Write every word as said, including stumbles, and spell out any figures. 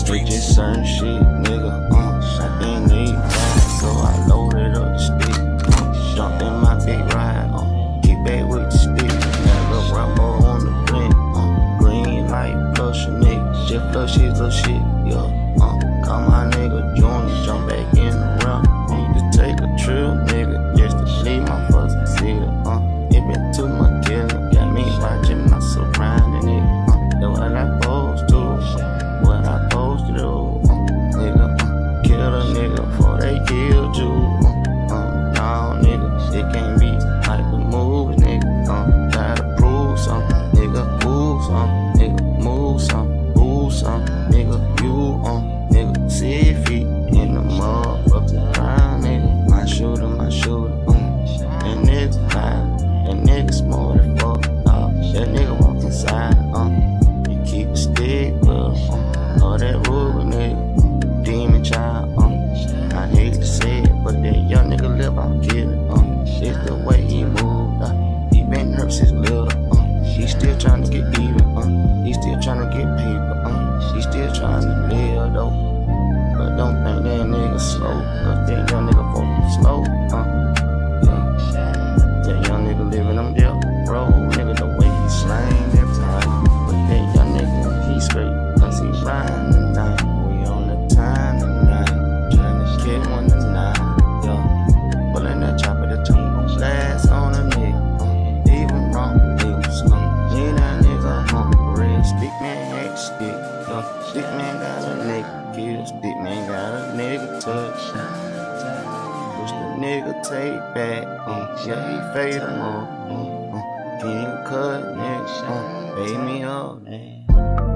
Switches certain shit, nigga, uh, I ain't need that, so I loaded up the stick, uh, jumped in my big ride, uh, keep back with the stick, had a Rambo on the blend, uh, green light flush a nigga, just flush his little shit, yeah, uh, call my nigga Junior, jump back in the ramp, need to take a trip, nigga, just to leave my fucking city, uh, it been too much killing, got me watching my surrounding, nigga, uh, that's what I supposed to, what I supposed to do, uh, nigga, uh, kill a nigga before they killed you, uh, uh, nah, nigga, it can't be like the movie, nigga, uh, gotta prove something, nigga, move something, nigga, move something, move something, nigga, you, uh, nigga, see feet in the motherfucking ground, nigga, my shooter, my shooter, uh, that nigga fine, that nigga smart as fuck, uh, that nigga walk inside, uh, you keep a stick, bro, uh, all that ruler, nigga, demon child, uh, I hate to say it, but that young nigga live, I'll kill it, uh, it's the way he move, uh, he been hurt since little, uh, he still trying to get even, uh, he still trying to get paper, uh, he still trying to live, though, but don't think that nigga slow, cause that young nigga fucking slow, uh, yeah, that young nigga living them death row, nigga, the way he slang every time, but that young nigga, he straight, cause he riding tonight, we on the time tonight, trying to get one tonight, yeah, pulling that chopper, the tongue gon' blast on a nigga, uh, leave him wrong, leave him slow, need that nigga, huh, real stick man ain't stick, uh, stick man got a nigga kill, stick man got a nigga touch, push the nigga take back, uh, yeah, he fade him off, uh, uh, king cut, nigga, uh, pay me up, man.